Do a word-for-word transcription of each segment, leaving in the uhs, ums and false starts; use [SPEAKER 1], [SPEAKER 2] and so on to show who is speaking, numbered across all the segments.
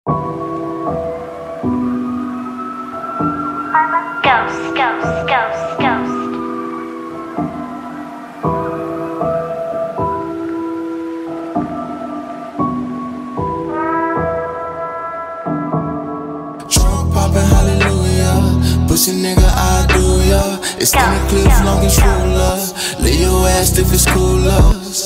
[SPEAKER 1] Ghost, ghost, ghost, ghost.
[SPEAKER 2] Trunk poppin', hallelujah. Pussy nigga, I do ya. Extended clip, longest ruler. Lay your ass if it's cooler.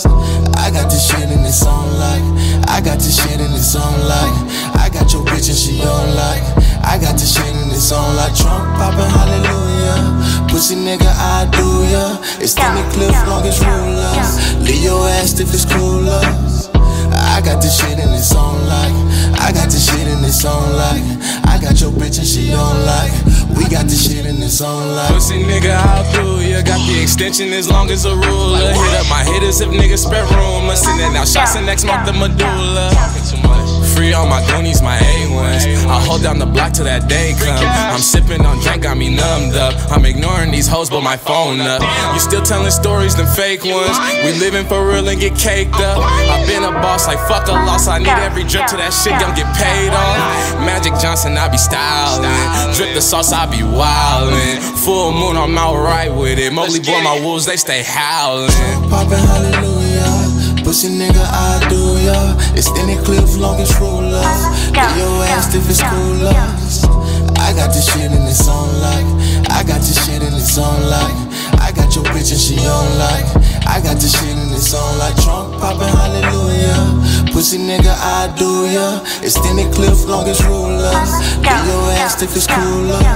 [SPEAKER 2] I got this shit in its own like. I got this shit in its own like. I got your bitch and she on like. I got this shit in its own like. Trunk poppin', hallelujah. Pussy nigga, I do ya. Extended clip, longest ruler. Lay your ass if it's cooler. I got this shit in its own like. I got this shit in its own like. I got your bitch and she on like. We got this shit in its own like.
[SPEAKER 3] Pussy nigga, how do ya? Got the extension as long as a ruler. Hit up my hitters if niggas spare rumors. Sending out shots and next month the medulla. Free all my goonies, my A ones. I hold down the block till that day come. I'm sipping on drink, got me numbed up. I'm ignoring these hoes, but my phone up. You still telling stories, them fake ones. We living for real and get caked up. I've been a boss, like fuck a loss. I need every drip till that shit gon' get paid off. Magic Johnson, I be styling. Drip the sauce, I be wildin'. Full moon, I'm out right with it. Mowgli boy, my wolves, they stay howlin'.
[SPEAKER 2] Poppin', hallelujah. Pussy nigga, I do ya. Extended clip, longest ruler. Lay your ass if it's cooler. I got this shit in its own like. I got this shit in its own like. I got your bitch and she on like. I got this shit in its own like. Trunk poppin', hallelujah. Pussy nigga, I do ya. Extended clip, longest ruler. Lay your ass if it's cooler.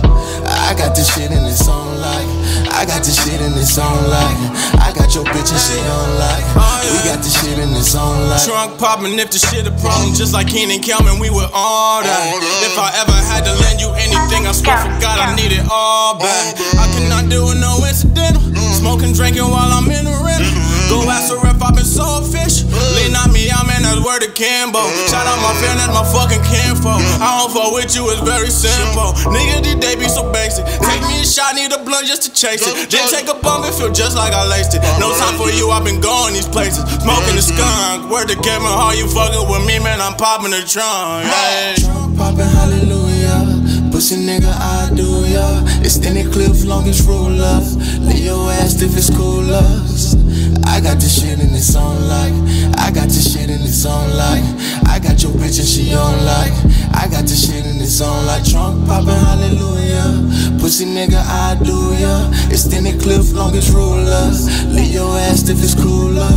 [SPEAKER 2] I got this shit in its own like. I got this shit in its own like. I got your bitch and she on like. We got this shit in its own like.
[SPEAKER 4] Trunk poppin', if the shit a problem, just like Keenan Kelman, we would order. If I ever had to lend you anything, I swear for God I need it all back. I cannot do it no incidental. Smoking, drinking while I'm in the rental. Go ask a ref, I been so official. Lean on me, I'm in that word of Kimbo. Shout out my fan, that's my fucking kinfolk. I don't fuck with you, it's very simple. Nigga, these days be so basic. Take me a shot, need a blunt just to chase it. Then take a bump, it feel just like I laced it. No time for you, I've been going these places. Smoking the skunk, word to Kevin Hart, you fucking with me, man, I'm popping the trunk. Hey.
[SPEAKER 2] Trunk poppin', hallelujah. Pussy nigga, I do ya. Extended clip, longest ruler. Lay your ass if it's cooler. I got this shit in its own like. I got this shit in its own like. I got your bitch and she on like. I got this shit in its own like. Trunk poppin', hallelujah. Pussy nigga, I do ya. Extended clip, longest ruler. Lay your ass if it's cooler.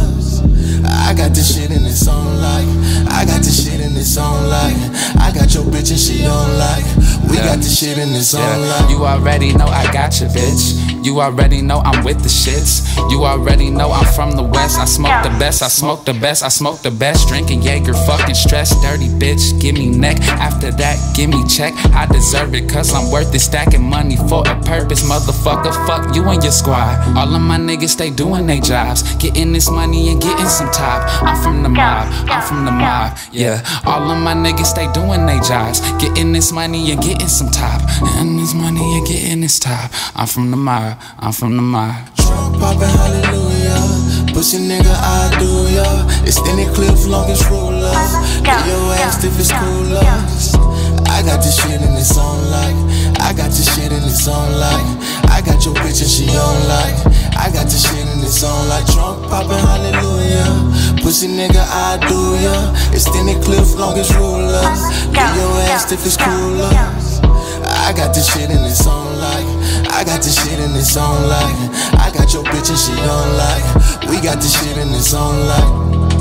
[SPEAKER 2] I got this shit in its own like. I got this shit in its own like. I got your bitch and she on like. We got this shit in its own
[SPEAKER 5] Yeah.
[SPEAKER 2] like.
[SPEAKER 5] You already know I got you, bitch. You already know I'm with the shits. You already know I'm from the west. I smoke the best, I smoke the best, I smoke the best. Drinking Jaeger, fucking stress. Dirty bitch, give me neck. After that, give me check. I deserve it, cause I'm worth it. Stacking money for a purpose. Motherfucker, fuck you and your squad. All of my niggas, they doing their jobs. Getting this money and getting some top. I'm from the mob, I'm from the mob. Yeah, all of my niggas, they doing their jobs. Getting this money and getting some top. Getting this money and getting this top. I'm from the mob, I'm from the mob.
[SPEAKER 2] Trunk poppin', hallelujah. Pussy nigga, I do ya. Extended clip, longest ruler. Lay your ass if it's cooler. I got this shit in its own like. I got this shit in its own like. I got your bitch and she on like. I got this shit in its own like. Trunk poppin', hallelujah. Pussy nigga, I do ya. Extended clip, longest ruler. Lay your ass if it's cooler. I got this shit in its own like. I got this shit in its own like. I got your bitch and she on like. We got this shit in its own like.